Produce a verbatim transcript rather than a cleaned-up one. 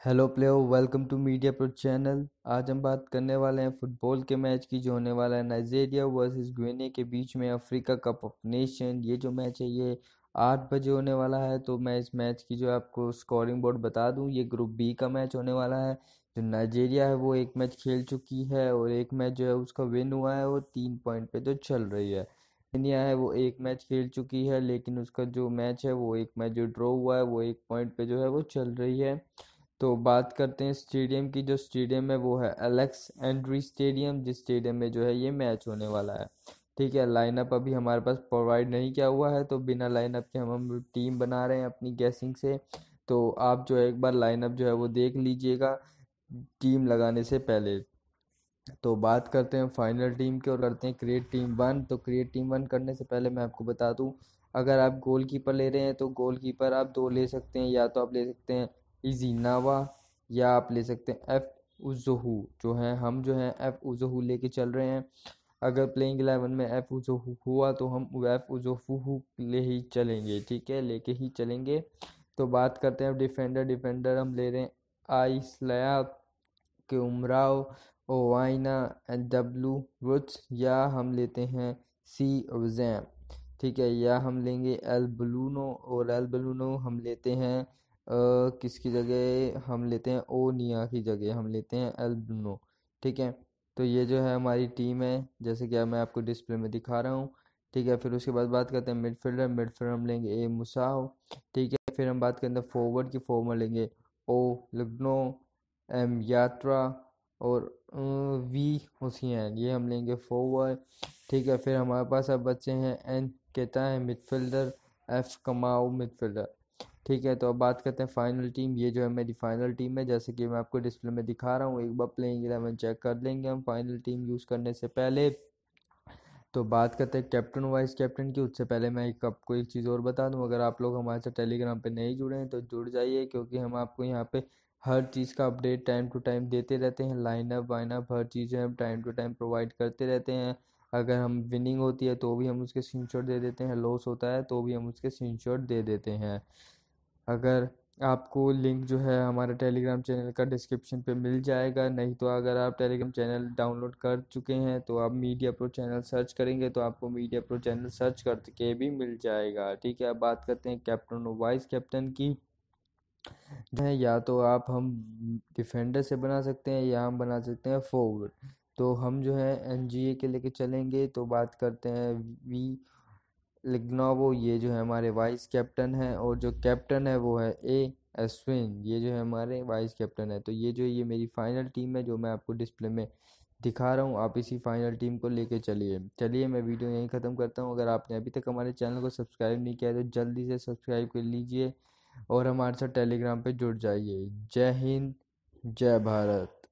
Hello player, welcome to media pro channel. आज हम बात करने वाले हैं फुटबॉल के मैच की, जो होने वाला है नाइजीरिया वर्सेस गिनी के बीच में अफ्रीका कप ऑफ नेशन। ये जो मैच है ये आठ बजे होने वाला है। तो मैं इस मैच की जो आपको स्कोरिंग बोर्ड बता दूं, ये ग्रुप बी का मैच होने वाला है। जो नाइजीरिया है वो एक मैच खेल चुकी है और एक मैच जो है उसका विन हुआ है, वो तीन पॉइंट पे जो चल रही है। इंडिया है वो एक मैच खेल चुकी है, लेकिन उसका जो मैच है वो एक मैच जो ड्रॉ हुआ है वो एक पॉइंट पे जो है वो चल रही है। तो बात करते हैं स्टेडियम की। जो स्टेडियम है वो है एलेक्स एंड्री स्टेडियम, जिस स्टेडियम में जो है ये मैच होने वाला है। ठीक है, लाइनअप अभी हमारे पास प्रोवाइड नहीं किया हुआ है, तो बिना लाइनअप के हम हम टीम बना रहे हैं अपनी गैसिंग से। तो आप जो है एक बार लाइनअप जो है वो देख लीजिएगा टीम लगाने से पहले। तो बात करते हैं फाइनल टीम की और करते हैं क्रिएट टीम वन। तो क्रिएट टीम वन करने से पहले मैं आपको बता दूं, अगर आप गोलकीपर ले रहे हैं तो गोलकीपर आप दो ले सकते हैं। या तो आप ले सकते हैं इजीनावा, या आप ले सकते हैं एफ उजोहू। जो है हम जो है एफ उजोहू लेके चल रहे हैं। अगर प्लेइंग इलेवन में एफ उजोहू हुआ तो हम एफ उजोहू ले ही चलेंगे, ठीक है, लेके ही चलेंगे। तो बात करते हैं डिफेंडर। डिफेंडर हम ले रहे हैं आइसलया के उमराव, ओवाइना एंड डब्लू रुट्स, या हम लेते हैं सी ओजैम। ठीक है, या हम लेंगे एल बलूनो, और एल बलूनो हम लेते हैं अ, किसकी जगह हम लेते हैं, ओ निया की जगह हम लेते हैं एल बलूनो। ठीक है, तो ये जो है हमारी टीम है, जैसे कि मैं आपको डिस्प्ले में दिखा रहा हूँ। ठीक है, फिर उसके बाद बात करते हैं मिडफील्डर। मिडफील्डर हम लेंगे ए मुसाव। ठीक है, फिर हम बात करते हैं फॉरवर्ड की। फॉरवर्ड लेंगे ओ लग्नो, एम यात्रा और अ, वी हुसैन, ये हम लेंगे फॉरवर्ड। ठीक है, फिर हमारे पास अब बच्चे हैं एन केता है मिडफील्डर, एफ कमाओ मिडफील्डर। ठीक है, तो अब बात करते हैं फाइनल टीम। ये जो है मेरी फाइनल टीम है, जैसे कि मैं आपको डिस्प्ले में दिखा रहा हूँ। एक बार प्लेइंग इलेवन चेक कर लेंगे हम फाइनल टीम यूज़ करने से पहले। तो बात करते हैं कैप्टन वाइस कैप्टन की। उससे पहले मैं एक आपको एक चीज़ और बता दूं, अगर आप लोग हमारे साथ टेलीग्राम पे नहीं जुड़े हैं तो जुड़ जाइए, क्योंकि हम आपको यहाँ पे हर चीज़ का अपडेट टाइम टू टाइम देते रहते हैं। लाइनअप वाइनअप हर चीज़ें हम टाइम टू टाइम प्रोवाइड करते रहते हैं। अगर हम विनिंग होती है तो भी हम उसके स्क्रीनशॉट दे देते हैं, लॉस होता है तो भी हम उसके स्क्रीनशॉट दे देते हैं। अगर आपको लिंक जो है हमारे टेलीग्राम चैनल का डिस्क्रिप्शन पे मिल जाएगा, नहीं तो अगर आप टेलीग्राम चैनल डाउनलोड कर चुके हैं तो आप मीडिया प्रो चैनल सर्च करेंगे तो आपको मीडिया प्रो चैनल सर्च करके भी मिल जाएगा। ठीक है, अब बात करते हैं कैप्टन और वाइस कैप्टन की। जो है या तो आप हम डिफेंडर से बना सकते हैं या हम बना सकते हैं फॉरवर्ड। तो हम जो है एनजीए के लेके चलेंगे। तो बात करते हैं वी लिग्नोवो, ये जो है हमारे वाइस कैप्टन है, और जो कैप्टन है वो है ए अश्विन, ये जो है हमारे वाइस कैप्टन है। तो ये जो ये मेरी फाइनल टीम है जो मैं आपको डिस्प्ले में दिखा रहा हूँ। आप इसी फाइनल टीम को लेके चलिए। चलिए मैं वीडियो यहीं ख़त्म करता हूँ। अगर आपने अभी तक हमारे चैनल को सब्सक्राइब नहीं किया है तो जल्दी से सब्सक्राइब कर लीजिए और हमारे साथ टेलीग्राम पे जुड़ जाइए। जय हिंद, जय भारत।